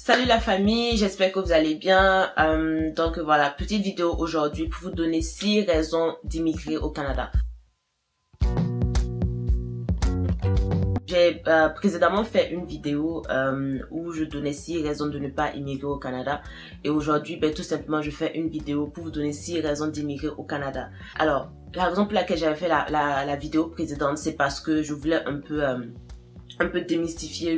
Salut la famille, j'espère que vous allez bien. Donc voilà, petite vidéo aujourd'hui pour vous donner 6 raisons d'immigrer au Canada. J'ai précédemment fait une vidéo où je donnais 6 raisons de ne pas immigrer au Canada. Et aujourd'hui, tout simplement, je fais une vidéo pour vous donner 6 raisons d'immigrer au Canada. Alors, la raison pour laquelle j'avais fait la vidéo précédente, c'est parce que je voulais un peu démystifier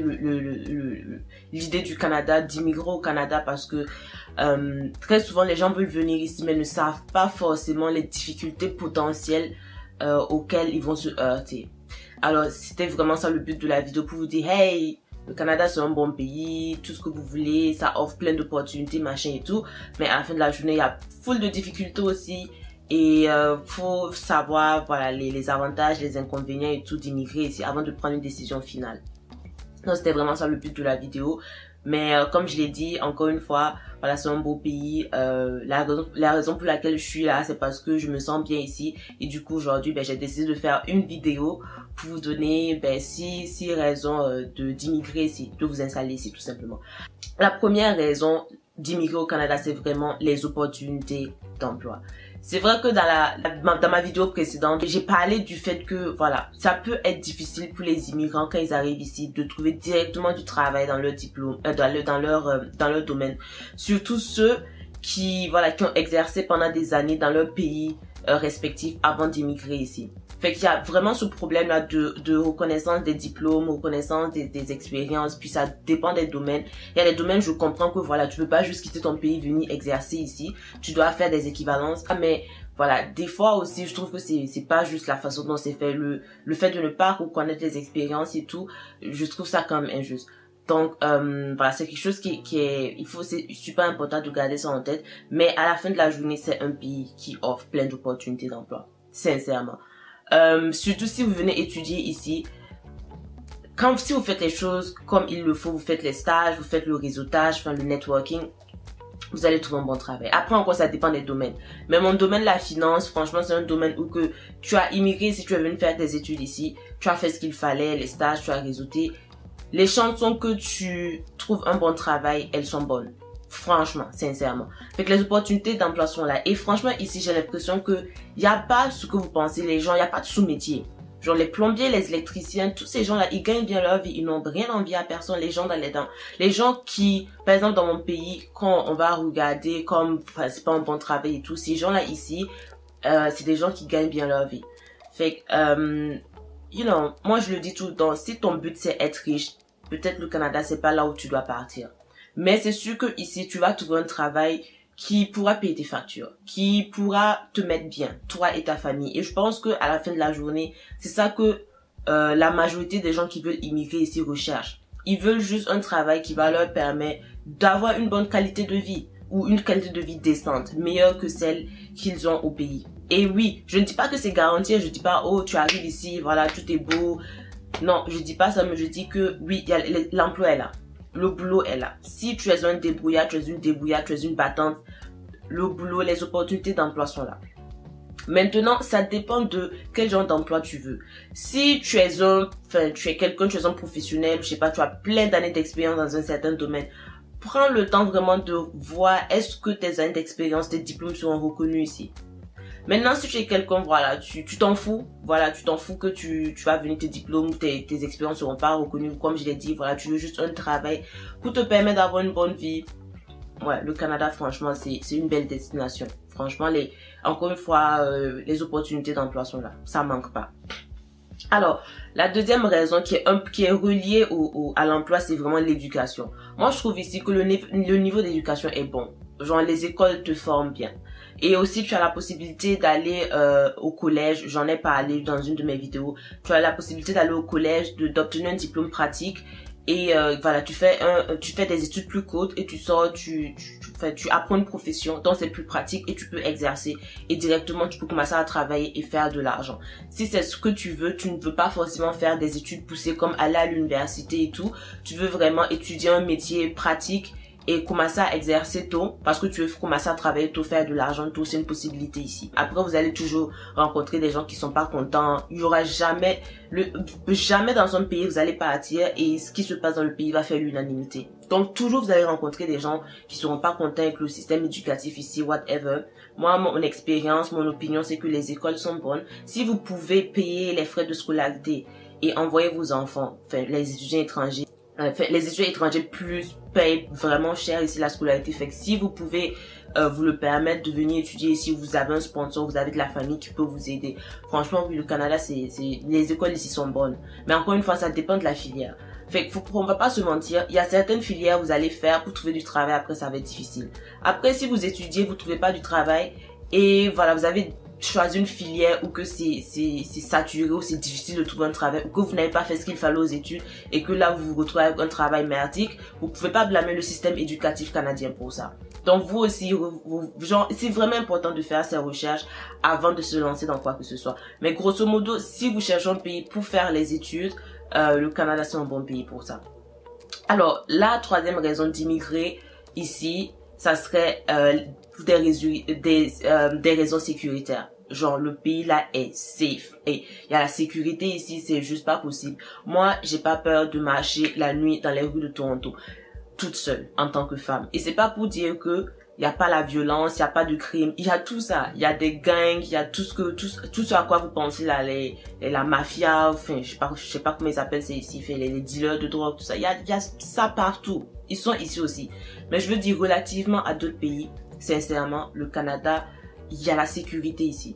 l'idée du Canada, d'immigrer au Canada, parce que très souvent les gens veulent venir ici mais ne savent pas forcément les difficultés potentielles auxquelles ils vont se heurter. Alors c'était vraiment ça le but de la vidéo, pour vous dire hey, le Canada c'est un bon pays, tout ce que vous voulez, ça offre plein d'opportunités, machin et tout, mais à la fin de la journée il y a full de difficultés aussi. Et faut savoir voilà les avantages, les inconvénients et tout d'immigrer ici avant de prendre une décision finale. Donc c'était vraiment ça le but de la vidéo. Mais comme je l'ai dit encore une fois, voilà, c'est un beau pays. La raison pour laquelle je suis là, c'est parce que je me sens bien ici. Et du coup aujourd'hui j'ai décidé de faire une vidéo pour vous donner 6 raisons d'immigrer ici, de vous installer ici tout simplement. La première raison d'immigrer au Canada, c'est vraiment les opportunités d'emploi. C'est vrai que dans ma vidéo précédente, j'ai parlé du fait que voilà, ça peut être difficile pour les immigrants quand ils arrivent ici de trouver directement du travail dans leur diplôme, dans leur domaine. Surtout ceux qui ont exercé pendant des années dans leur pays respectif avant d'immigrer ici. Fait qu'il y a vraiment ce problème là de reconnaissance des diplômes, reconnaissance des expériences, puis ça dépend des domaines. Il y a des domaines, je comprends que voilà, tu peux pas juste quitter ton pays, venir exercer ici, tu dois faire des équivalences, mais voilà, des fois aussi je trouve que c'est pas juste la façon dont c'est fait, le fait de ne pas reconnaître les expériences et tout, je trouve ça quand même injuste. Donc voilà, c'est quelque chose c'est super important de garder ça en tête, mais à la fin de la journée, c'est un pays qui offre plein d'opportunités d'emploi, sincèrement. Surtout si vous venez étudier ici, si vous faites les choses comme il le faut, vous faites les stages, vous faites le réseautage, le networking, vous allez trouver un bon travail. Après encore, ça dépend des domaines. Mais mon domaine, la finance, franchement, c'est un domaine où que tu as immigré, si tu es venu faire tes études ici, tu as fait ce qu'il fallait, les stages, tu as réseauté. Les chances sont que tu trouves un bon travail, elles sont bonnes. Franchement, sincèrement. Fait que les opportunités d'emploi sont là. Et franchement, ici, j'ai l'impression que il n'y a pas ce que vous pensez, les gens, il n'y a pas de sous-métier. Genre les plombiers, les électriciens, tous ces gens-là, ils gagnent bien leur vie, ils n'ont rien envie à personne. Les gens les gens qui, par exemple, dans mon pays, quand on va regarder comme c'est pas un bon travail et tout, ces gens-là ici, c'est des gens qui gagnent bien leur vie. Fait que, moi je le dis tout le temps, si ton but c'est être riche, peut-être le Canada c'est pas là où tu dois partir. Mais c'est sûr que ici tu vas trouver un travail qui pourra payer tes factures, qui pourra te mettre bien, toi et ta famille. Et je pense que à la fin de la journée, c'est ça que la majorité des gens qui veulent immigrer ici recherchent. Ils veulent juste un travail qui va leur permettre d'avoir une bonne qualité de vie ou une qualité de vie décente, meilleure que celle qu'ils ont au pays. Et oui, je ne dis pas que c'est garanti, je dis pas oh tu arrives ici, voilà, tout est beau. Non, je dis pas ça, mais je dis que oui, l'emploi est là. Le boulot est là. Si tu es un débrouillard, tu es une débrouillarde, tu es une battante, le boulot, les opportunités d'emploi sont là. Maintenant, ça dépend de quel genre d'emploi tu veux. Si tu es quelqu'un, tu es un professionnel, je sais pas, tu as plein d'années d'expérience dans un certain domaine, prends le temps vraiment de voir est-ce que tes années d'expérience, tes diplômes seront reconnus ici. Maintenant, si tu es quelqu'un, voilà, tu t'en fous, voilà, tu t'en fous que tu vas venir tes diplômes, tes expériences seront pas reconnues, comme je l'ai dit, voilà, tu veux juste un travail pour te permettre d'avoir une bonne vie. Ouais, le Canada, franchement, c'est une belle destination. Franchement, encore une fois, les opportunités d'emploi sont là, ça manque pas. Alors, la deuxième raison qui est reliée à l'emploi, c'est vraiment l'éducation. Moi, je trouve ici que le niveau d'éducation est bon. Genre, les écoles te forment bien. Et aussi, tu as la possibilité d'aller au collège. J'en ai parlé dans une de mes vidéos. Tu as la possibilité d'aller au collège, d'obtenir un diplôme pratique. Et voilà, tu fais des études plus courtes et tu sors, tu apprends une profession, donc c'est plus pratique et tu peux exercer. Et directement, tu peux commencer à travailler et faire de l'argent. Si c'est ce que tu veux, tu ne veux pas forcément faire des études poussées comme aller à l'université et tout. Tu veux vraiment étudier un métier pratique et commencer à exercer tôt parce que tu veux commencer à travailler tôt, faire de l'argent tôt, c'est une possibilité ici. Après, vous allez toujours rencontrer des gens qui sont pas contents. Il y aura jamais dans un pays vous allez partir et ce qui se passe dans le pays va faire l'unanimité. Donc toujours vous allez rencontrer des gens qui seront pas contents avec le système éducatif ici, whatever. Moi, mon expérience, mon opinion, c'est que les écoles sont bonnes. Si vous pouvez payer les frais de scolarité et envoyer vos enfants, enfin les étudiants étrangers, plus payent vraiment cher ici la scolarité. Fait que si vous pouvez vous le permettre de venir étudier ici, vous avez un sponsor, vous avez de la famille qui peut vous aider. Franchement, oui, le Canada, les écoles ici sont bonnes. Mais encore une fois, ça dépend de la filière. Fait que on va pas se mentir, il y a certaines filières vous allez faire pour trouver du travail, après ça va être difficile. Après, si vous étudiez, vous trouvez pas du travail et voilà, vous avez choisi une filière où que c'est saturé, où c'est difficile de trouver un travail, ou que vous n'avez pas fait ce qu'il fallait aux études et que là vous vous retrouvez avec un travail merdique, vous pouvez pas blâmer le système éducatif canadien pour ça. Donc vous aussi, c'est vraiment important de faire ces recherches avant de se lancer dans quoi que ce soit. Mais grosso modo, si vous cherchez un pays pour faire les études, le Canada c'est un bon pays pour ça. Alors la troisième raison d'immigrer ici, ça serait pour des raisons sécuritaires. Genre le pays là est safe et il y a la sécurité ici, c'est juste pas possible. Moi j'ai pas peur de marcher la nuit dans les rues de Toronto toute seule en tant que femme. Et c'est pas pour dire que il y a pas la violence, il y a pas de crime, il y a tout ça, il y a des gangs, il y a tout ce à quoi vous pensez là, la mafia, enfin je sais pas comment ils appellent ça ici, les dealers de drogue, tout ça, il y a ça partout. Ils sont ici aussi. Mais je veux dire relativement à d'autres pays, sincèrement, le Canada, il y a la sécurité ici.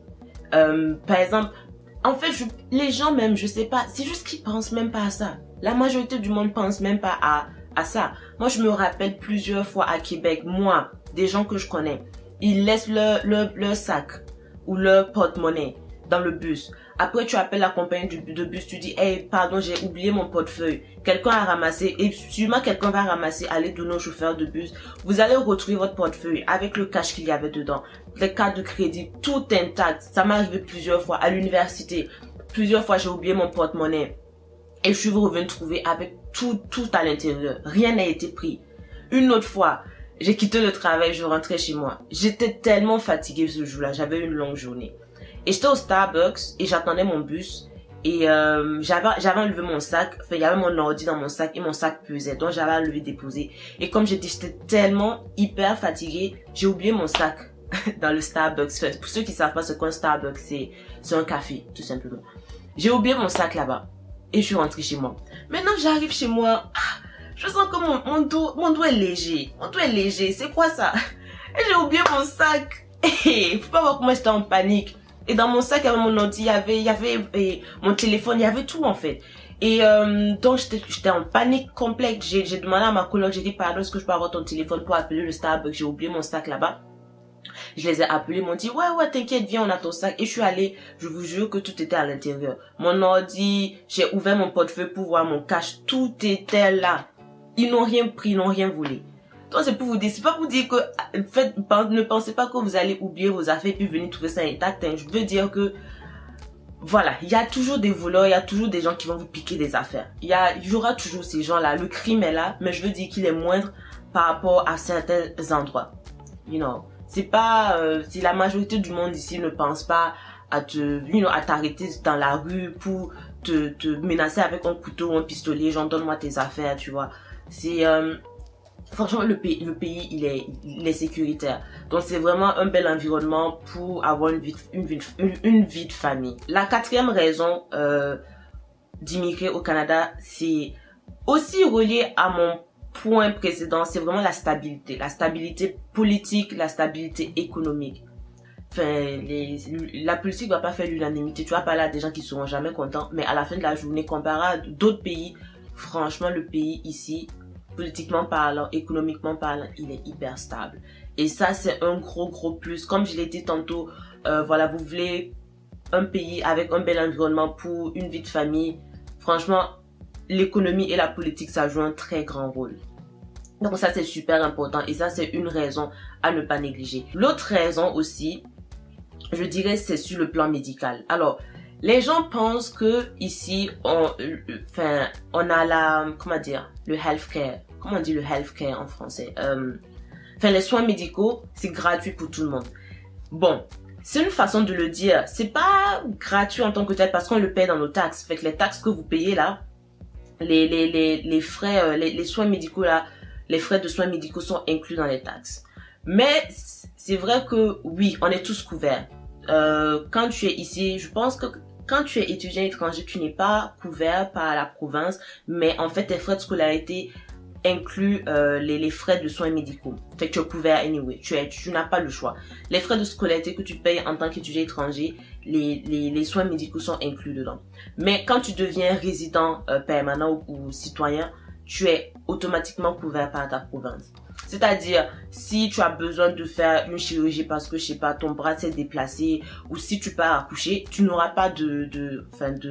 Par exemple, en fait, les gens même, je sais pas, c'est juste qu'ils pensent même pas à ça. La majorité du monde pense même pas à ça. Moi, je me rappelle plusieurs fois à Québec, moi, des gens que je connais, ils laissent leur sac ou leur porte-monnaie dans le bus. Après, tu appelles la compagnie de bus, tu dis, hey, pardon, j'ai oublié mon portefeuille. Quelqu'un a ramassé, et sûrement quelqu'un va ramasser, aller donner au chauffeur de bus. Vous allez retrouver votre portefeuille avec le cash qu'il y avait dedans, les cartes de crédit, tout intact. Ça m'est arrivé plusieurs fois à l'université. Plusieurs fois, j'ai oublié mon porte-monnaie. Et je suis revenue trouver avec tout à l'intérieur. Rien n'a été pris. Une autre fois, j'ai quitté le travail, je rentrais chez moi. J'étais tellement fatiguée ce jour-là, j'avais une longue journée. Et j'étais au Starbucks et j'attendais mon bus. Et j'avais enlevé mon sac, enfin il y avait mon ordi dans mon sac et mon sac pesait. Donc j'avais enlevé déposer. Et comme j'étais tellement hyper fatiguée, j'ai oublié mon sac dans le Starbucks. Pour ceux qui savent pas ce qu'un Starbucks, c'est un café, tout simplement. J'ai oublié mon sac là-bas. Et je suis rentrée chez moi. Maintenant j'arrive chez moi. Je sens que mon dos est léger. Mon dos est léger. C'est quoi ça? Et j'ai oublié mon sac. Et faut pas voir comment j'étais en panique. Et dans mon sac, il y avait mon ordi, il y avait mon téléphone, il y avait tout en fait. Et donc j'étais en panique complète. J'ai demandé à ma coloc, j'ai dit pardon, est-ce que je peux avoir ton téléphone pour appeler le Starbucks? J'ai oublié mon sac là-bas. Je les ai appelés, ils m'ont dit ouais t'inquiète, viens, on a ton sac. Et je suis allée, je vous jure que tout était à l'intérieur. Mon ordi, j'ai ouvert mon portefeuille pour voir mon cash, tout était là. Ils n'ont rien pris, ils n'ont rien volé. Donc c'est pour vous dire, c'est pas pour dire que ne pensez pas que vous allez oublier vos affaires puis venir trouver ça intact. Hein. Je veux dire que voilà, il y a toujours des voleurs, il y a toujours des gens qui vont vous piquer des affaires. Il y aura toujours ces gens-là. Le crime est là, mais je veux dire qu'il est moindre par rapport à certains endroits. You know, c'est pas si la majorité du monde ici ne pense pas à t'arrêter dans la rue pour te menacer avec un couteau ou un pistolet, genre donne-moi tes affaires, tu vois. C'est franchement le pays il est sécuritaire. Donc c'est vraiment un bel environnement pour avoir une vie de famille. La quatrième raison d'immigrer au Canada, c'est aussi relié à mon point précédent, c'est vraiment la stabilité politique, la stabilité économique. Enfin, la politique va pas faire l'unanimité. Tu vas parler à des gens qui seront jamais contents, mais à la fin de la journée, comparé à d'autres pays, franchement, le pays ici, politiquement parlant, économiquement parlant, il est hyper stable. Et ça, c'est un gros plus. Comme je l'ai dit tantôt, voilà, vous voulez un pays avec un bel environnement pour une vie de famille. Franchement, l'économie et la politique, ça joue un très grand rôle. Donc ça, c'est super important. Et ça, c'est une raison à ne pas négliger. L'autre raison aussi, je dirais, c'est sur le plan médical. Alors, les gens pensent que ici, on a le healthcare. comment on dit le healthcare en français? Enfin, les soins médicaux, c'est gratuit pour tout le monde. Bon, c'est une façon de le dire. C'est pas gratuit en tant que tel parce qu'on le paye dans nos taxes. Fait que les taxes que vous payez là, les frais, les soins médicaux là, les frais de soins médicaux sont inclus dans les taxes. Mais c'est vrai que oui, on est tous couverts. Quand tu es ici, je pense que quand tu es étudiant étranger, tu n'es pas couvert par la province, mais en fait tes frais de scolarité incluent les frais de soins médicaux. Fait que tu es couvert anyway, tu n'as pas le choix. Les frais de scolarité que tu payes en tant qu'étudiant étranger, les soins médicaux sont inclus dedans. Mais quand tu deviens résident permanent ou citoyen, tu es automatiquement couvert par ta province. C'est-à-dire, si tu as besoin de faire une chirurgie parce que, je sais pas, ton bras s'est déplacé ou si tu pars accoucher, tu n'auras pas de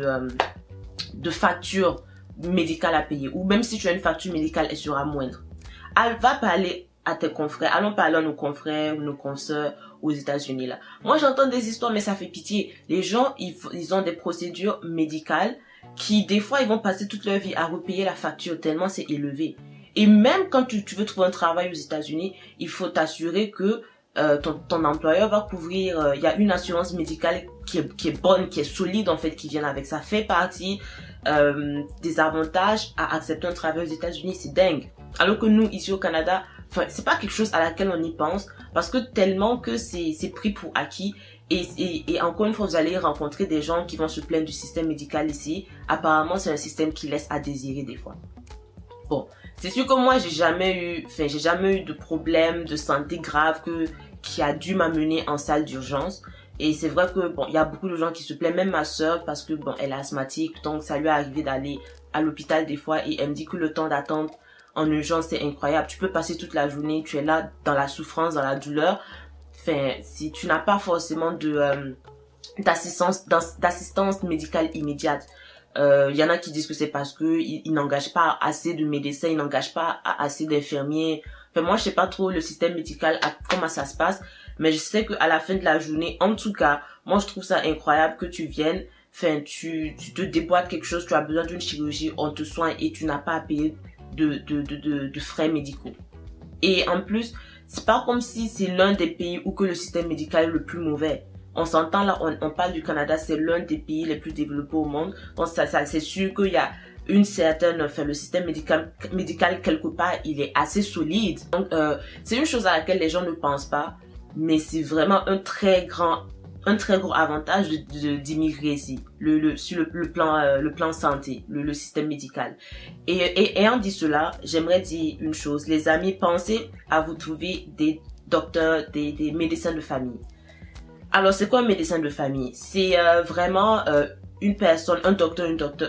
facture médicale à payer. Ou même si tu as une facture médicale, elle sera moindre. Va parler à tes confrères. Allons parler à nos confrères ou nos consoeurs aux États-Unis là. Moi, j'entends des histoires, mais ça fait pitié. Les gens, ils ont des procédures médicales qui, des fois, ils vont passer toute leur vie à repayer la facture tellement c'est élevé. Et même quand tu veux trouver un travail aux États-Unis, il faut t'assurer que ton employeur va couvrir. Il y a une assurance médicale qui est bonne, qui est solide en fait, qui vient avec. Ça fait partie des avantages à accepter un travail aux États-Unis. C'est dingue. Alors que nous, ici au Canada, c'est pas quelque chose à laquelle on y pense parce que tellement que c'est pris pour acquis. Et encore une fois, vous allez rencontrer des gens qui vont se plaindre du système médical ici. Apparemment, c'est un système qui laisse à désirer des fois. Bon, c'est sûr que moi, j'ai jamais eu de problème de santé grave qui a dû m'amener en salle d'urgence. Et c'est vrai que, bon, il y a beaucoup de gens qui se plaignent, même ma soeur, parce que, bon, elle est asthmatique, donc ça lui est arrivé d'aller à l'hôpital des fois et elle me dit que le temps d'attente en urgence, c'est incroyable. Tu peux passer toute la journée, tu es là dans la souffrance, dans la douleur. Enfin, si tu n'as pas forcément d'assistance médicale immédiate. Y en a qui disent que c'est parce que ils n'engagent pas assez de médecins, ils n'engagent pas assez d'infirmiers. Enfin, moi, je sais pas trop le système médical, comment ça se passe, mais je sais qu'à la fin de la journée, en tout cas, moi, je trouve ça incroyable que tu viennes, enfin, tu te déboîtes quelque chose, tu as besoin d'une chirurgie, on te soigne et tu n'as pas à payer de frais médicaux. Et en plus, c'est pas comme si c'est l'un des pays où que le système médical est le plus mauvais. On s'entend là, on parle du Canada, c'est l'un des pays les plus développés au monde. Donc ça c'est sûr qu'il y a une certaine, enfin le système médical quelque part, il est assez solide. Donc c'est une chose à laquelle les gens ne pensent pas, mais c'est vraiment un très gros avantage d'immigrer ici, sur le plan santé, le système médical. Et ayant dit cela, j'aimerais dire une chose, les amis, pensez à vous trouver des docteurs, des médecins de famille. Alors, c'est quoi un médecin de famille? C'est vraiment une personne, un docteur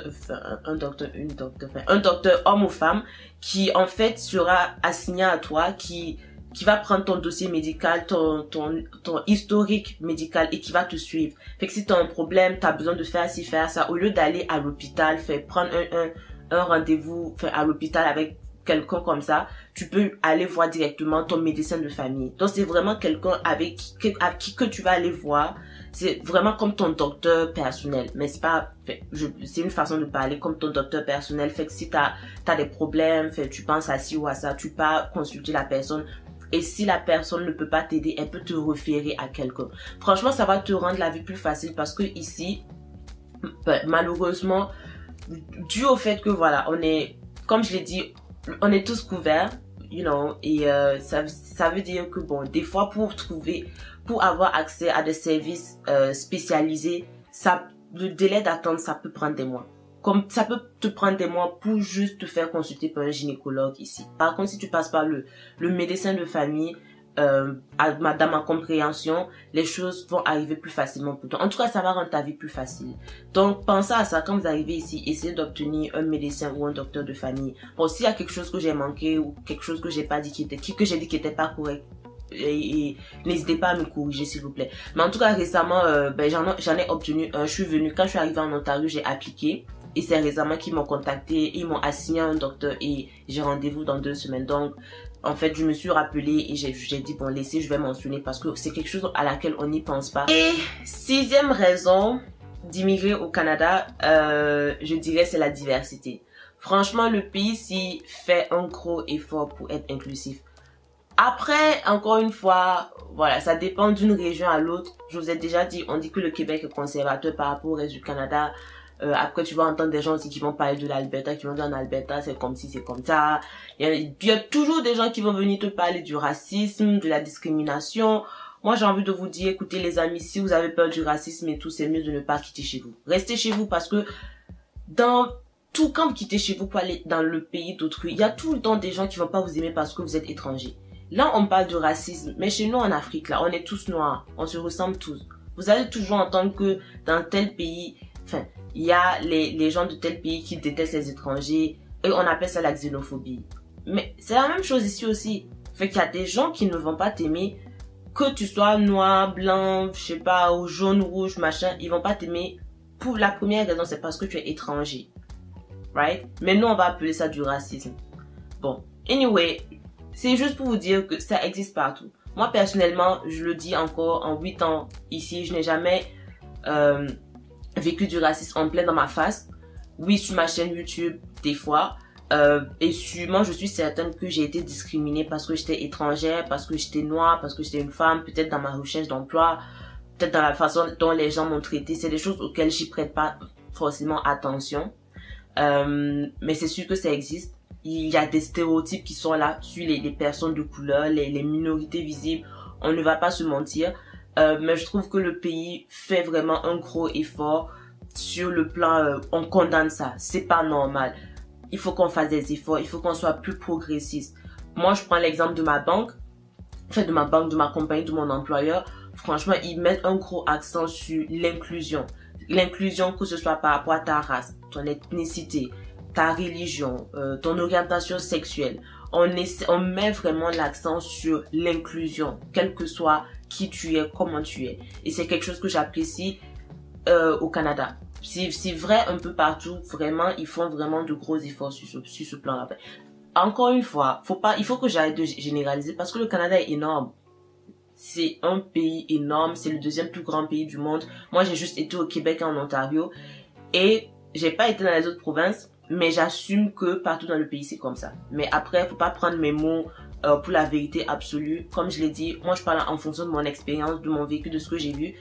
homme ou femme qui en fait sera assigné à toi, qui va prendre ton dossier médical, ton historique médical et qui va te suivre. Fait que si tu as un problème, tu as besoin de faire ci, faire ça, au lieu d'aller à l'hôpital, prendre un rendez-vous à l'hôpital avec quelqu'un comme ça, tu peux aller voir directement ton médecin de famille. Donc c'est vraiment quelqu'un avec qui que tu vas aller voir. C'est vraiment comme ton docteur personnel. Mais c'est pas, c'est une façon de parler comme ton docteur personnel. Fait que si t'as des problèmes, tu penses à ci ou à ça, tu pars consulter la personne. Et si la personne ne peut pas t'aider, elle peut te référer à quelqu'un. Franchement, ça va te rendre la vie plus facile parce que ici, malheureusement, dû au fait que voilà, comme je l'ai dit, on est tous couverts, et ça veut dire que bon, des fois pour avoir accès à des services spécialisés, le délai d'attente, ça peut prendre des mois. Comme ça peut te prendre des mois pour juste te faire consulter par un gynécologue ici. Par contre, si tu passes par le médecin de famille, dans ma compréhension, les choses vont arriver plus facilement pour toi. En tout cas, ça va rendre ta vie plus facile. Donc, pensez à ça quand vous arrivez ici. Essayez d'obtenir un médecin ou un docteur de famille. Bon, s'il y a quelque chose que j'ai manqué ou quelque chose que j'ai pas dit que j'ai dit qui était pas correct, et n'hésitez pas à me corriger s'il vous plaît. Mais en tout cas, récemment, j'en ai obtenu un. Je suis venue, quand je suis arrivée en Ontario, j'ai appliqué. Et c'est récemment qu'ils m'ont contacté, ils m'ont assigné un docteur et j'ai rendez-vous dans 2 semaines. Donc, en fait, je me suis rappelée et j'ai dit, bon, laissez, je vais mentionner parce que c'est quelque chose à laquelle on n'y pense pas. Et 6e raison d'immigrer au Canada, je dirais, c'est la diversité. franchement, le pays s'y fait un gros effort pour être inclusif. Après, encore une fois, voilà, ça dépend d'une région à l'autre. Je vous ai déjà dit, on dit que le Québec est conservateur par rapport au reste du Canada. Après, tu vas entendre des gens aussi qui vont parler de l'Alberta, qui vont dire en Alberta, c'est comme si, c'est comme ça. Il y a toujours des gens qui vont venir te parler du racisme, de la discrimination. Moi, j'ai envie de vous dire, écoutez les amis, si vous avez peur du racisme et tout, c'est mieux de ne pas quitter chez vous. Restez chez vous parce que quand vous quittez chez vous pour aller dans le pays d'autrui, il y a tout le temps des gens qui vont pas vous aimer parce que vous êtes étranger. Là, on parle de racisme, mais chez nous en Afrique, là, on est tous noirs, on se ressemble tous. Vous allez toujours entendre que dans tel pays, enfin, il y a les gens de tel pays qui détestent les étrangers et on appelle ça la xénophobie. Mais c'est la même chose ici aussi. Fait qu'il y a des gens qui ne vont pas t'aimer, que tu sois noir, blanc, je sais pas, ou jaune, rouge, machin, ils vont pas t'aimer. Pour la première raison, c'est parce que tu es étranger. Right? Mais nous, on va appeler ça du racisme. Bon, anyway, c'est juste pour vous dire que ça existe partout. Moi, personnellement, je le dis encore, en 8 ans ici, je n'ai jamais vécu du racisme en plein dans ma face. Oui, sur ma chaîne YouTube, des fois. Et sûrement, je suis certaine que j'ai été discriminée parce que j'étais étrangère, parce que j'étais noire, parce que j'étais une femme, peut-être dans ma recherche d'emploi, peut-être dans la façon dont les gens m'ont traité. C'est des choses auxquelles j'y prête pas forcément attention. Mais c'est sûr que ça existe. Il y a des stéréotypes qui sont là sur les personnes de couleur, les minorités visibles. On ne va pas se mentir. Mais je trouve que le pays fait vraiment un gros effort sur le plan, on condamne ça. C'est pas normal. Il faut qu'on fasse des efforts, il faut qu'on soit plus progressiste. Moi, je prends l'exemple de ma banque, de ma compagnie, de mon employeur. Franchement, ils mettent un gros accent sur l'inclusion. L'inclusion, que ce soit par rapport à ta race, ton ethnicité, ta religion, ton orientation sexuelle. On met vraiment l'accent sur l'inclusion, quel que soit qui tu es, comment tu es. Et c'est quelque chose que j'apprécie au Canada. C'est vrai un peu partout, vraiment, ils font vraiment de gros efforts sur ce plan-là. Encore une fois, il faut que j'arrête de généraliser parce que le Canada est énorme. C'est un pays énorme, c'est le deuxième plus grand pays du monde. Moi, j'ai juste été au Québec et en Ontario et j'ai pas été dans les autres provinces, mais j'assume que partout dans le pays, c'est comme ça. Mais après, faut pas prendre mes mots pour la vérité absolue. Comme je l'ai dit, moi, je parle en fonction de mon expérience, de mon vécu, de ce que j'ai vu.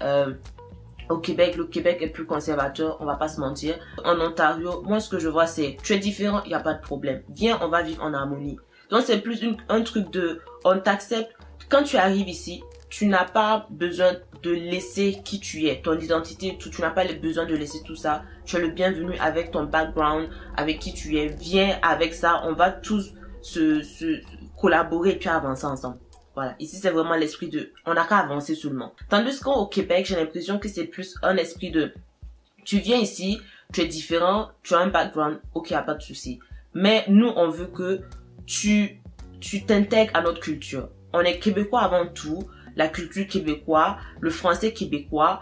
Au Québec, le Québec est plus conservateur, on va pas se mentir. En Ontario, moi ce que je vois c'est, tu es différent, il n'y a pas de problème. Viens, on va vivre en harmonie. Donc c'est plus un truc de, on t'accepte. Quand tu arrives ici, tu n'as pas besoin de laisser qui tu es, ton identité, tout. Tu n'as pas besoin de laisser tout ça. Tu es le bienvenu avec ton background, avec qui tu es. Viens avec ça, on va tous se collaborer et puis avancer ensemble. Voilà, ici c'est vraiment l'esprit de, on n'a qu'à avancer seulement. Tandis qu'au Québec, j'ai l'impression que c'est plus un esprit de, tu viens ici, tu es différent, tu as un background, ok, y a pas de souci. Mais nous, on veut que tu t'intègres à notre culture. On est québécois avant tout, la culture québécoise, le français québécois.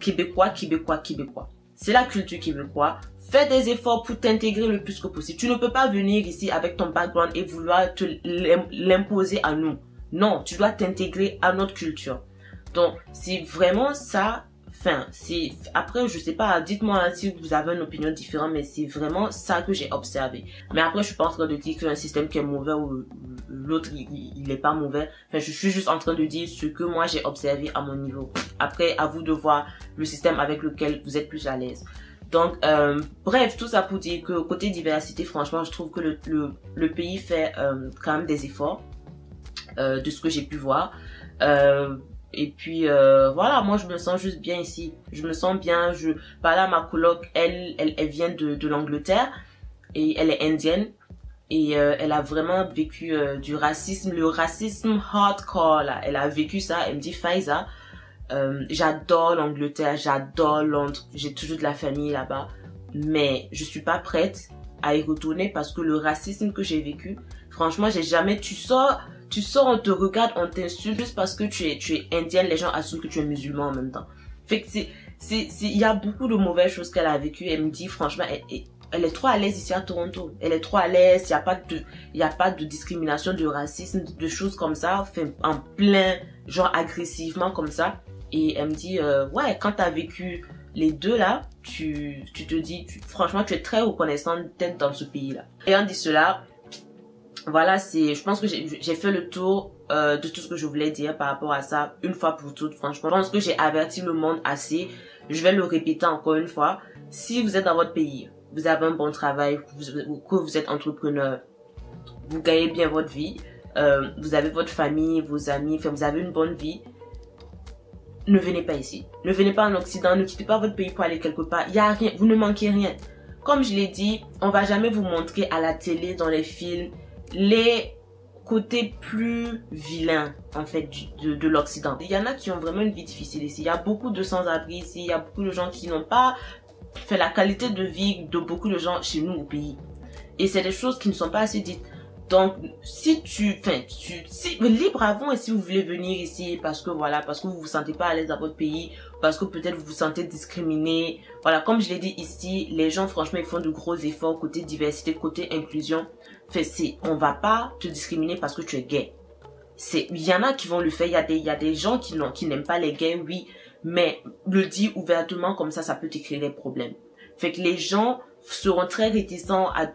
C'est la culture québécoise. Fais des efforts pour t'intégrer le plus que possible. Tu ne peux pas venir ici avec ton background et vouloir te l'imposer à nous. Non, tu dois t'intégrer à notre culture. Donc, c'est vraiment ça. Enfin, après, je sais pas, dites-moi si vous avez une opinion différente, mais c'est vraiment ça que j'ai observé. Mais après, je suis pas en train de dire qu'il y a un système qui est mauvais ou l'autre, il est pas mauvais. Enfin, je suis juste en train de dire ce que moi j'ai observé à mon niveau. Après, à vous de voir le système avec lequel vous êtes plus à l'aise. Donc, bref, tout ça pour dire que côté diversité, franchement, je trouve que le pays fait quand même des efforts. De ce que j'ai pu voir et puis voilà, moi je me sens juste bien ici, je me sens bien. Je parlais à ma coloc, elle vient de l'Angleterre et elle est indienne et elle a vraiment vécu du racisme, le racisme hardcore là, elle a vécu ça. Elle me dit, Faiza, j'adore l'Angleterre, j'adore Londres, j'ai toujours de la famille là-bas, mais je suis pas prête à y retourner parce que le racisme que j'ai vécu, franchement, j'ai jamais, tu sors, on te regarde, on t'insulte juste parce que tu es indienne, les gens assument que tu es musulman en même temps. Fait que il y a beaucoup de mauvaises choses qu'elle a vécues. Elle me dit, franchement, elle est trop à l'aise ici à Toronto. Elle est trop à l'aise, il y a pas de discrimination, de racisme, de choses comme ça, fait en plein, genre agressivement comme ça. Et elle me dit, ouais, quand t'as vécu les deux là, tu te dis, franchement, tu es très reconnaissant d'être dans ce pays-là. Ayant dit cela, voilà, je pense que j'ai fait le tour de tout ce que je voulais dire par rapport à ça, une fois pour toutes. Franchement, je pense que j'ai averti le monde assez. Je vais le répéter encore une fois. Si vous êtes dans votre pays, vous avez un bon travail, que vous êtes entrepreneur, vous gagnez bien votre vie, vous avez votre famille, vos amis, enfin, vous avez une bonne vie, ne venez pas ici. Ne venez pas en Occident, ne quittez pas votre pays pour aller quelque part. Il y a rien, vous ne manquez rien. Comme je l'ai dit, on va jamais vous montrer à la télé, dans les films, les côtés plus vilains, en fait, de l'Occident. Il y en a qui ont vraiment une vie difficile ici. Il y a beaucoup de sans-abri ici. Il y a beaucoup de gens qui n'ont pas fait la qualité de vie de beaucoup de gens chez nous au pays. Et c'est des choses qui ne sont pas assez dites. Donc, si libre à vous, et si vous voulez venir ici parce que voilà, parce que vous vous sentez pas à l'aise dans votre pays, parce que peut-être vous vous sentez discriminé. Voilà, comme je l'ai dit ici, les gens, franchement, ils font de gros efforts côté diversité, côté inclusion. On va pas te discriminer parce que tu es gay. Il y en a qui vont le faire. Il y a des gens qui n'aiment pas les gays, oui, mais le dire ouvertement comme ça peut te créer des problèmes. Fait que les gens seront très réticents à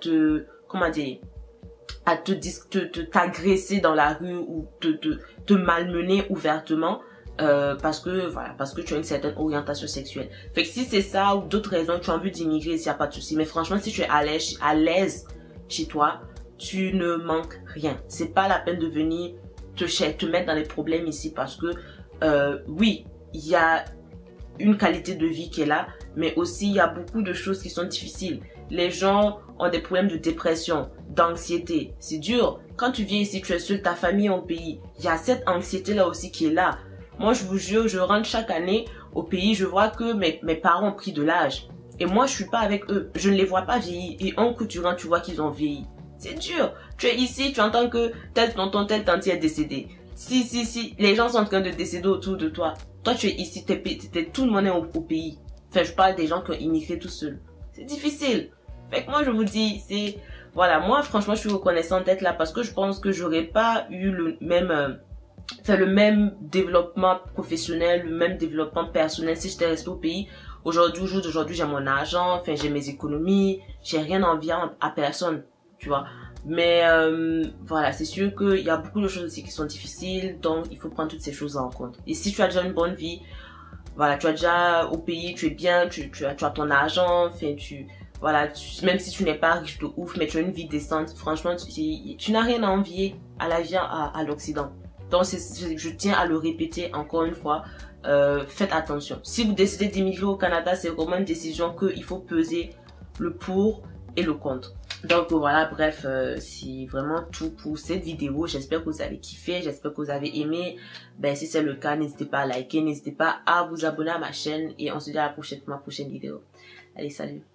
t'agresser dans la rue ou te malmener ouvertement parce que tu as une certaine orientation sexuelle. Fait que si c'est ça ou d'autres raisons, tu as envie d'immigrer, il n'y a pas de souci. Mais franchement, si tu es à l'aise chez toi, tu ne manques rien. C'est pas la peine de venir te mettre dans les problèmes ici parce que oui, il y a une qualité de vie qui est là, mais aussi il y a beaucoup de choses qui sont difficiles. Les gens ont des problèmes de dépression, d'anxiété. C'est dur. Quand tu viens ici, tu es seul, ta famille est au pays. Il y a cette anxiété-là aussi qui est là. Moi, je vous jure, je rentre chaque année au pays, je vois que mes parents ont pris de l'âge. Et moi, je suis pas avec eux. Je ne les vois pas vieillir. Et un coup, tu rentres, tu vois qu'ils ont vieilli. C'est dur. Tu es ici, tu entends que tel tonton, tel tantier est décédé. Si, les gens sont en train de décéder autour de toi. Toi, tu es ici, tout le monde est au pays. Enfin, je parle des gens qui ont immigré tout seuls. C'est difficile. Fait que moi, je vous dis, voilà, moi, franchement, je suis reconnaissante d'être là parce que je pense que j'aurais pas eu le même développement professionnel, le même développement personnel si j'étais restée au pays. Au jour d'aujourd'hui, j'ai mon argent, enfin, j'ai mes économies, j'ai rien à envier à personne, tu vois. Mais voilà, c'est sûr qu'il y a beaucoup de choses aussi qui sont difficiles, donc il faut prendre toutes ces choses en compte. Et si tu as déjà une bonne vie, voilà, tu as déjà au pays, tu es bien, tu as ton argent, enfin, voilà, même si tu n'es pas riche de ouf, mais tu as une vie décente, franchement, tu n'as rien à envier à la vie à l'Occident. Donc, je tiens à le répéter encore une fois, faites attention. Si vous décidez d'immigrer au Canada, c'est vraiment une décision qu'il faut peser le pour et le contre. Donc voilà, bref, c'est vraiment tout pour cette vidéo. J'espère que vous avez kiffé, j'espère que vous avez aimé. Ben si c'est le cas, n'hésitez pas à liker, n'hésitez pas à vous abonner à ma chaîne et on se dit à la prochaine pour ma prochaine vidéo. Allez, salut!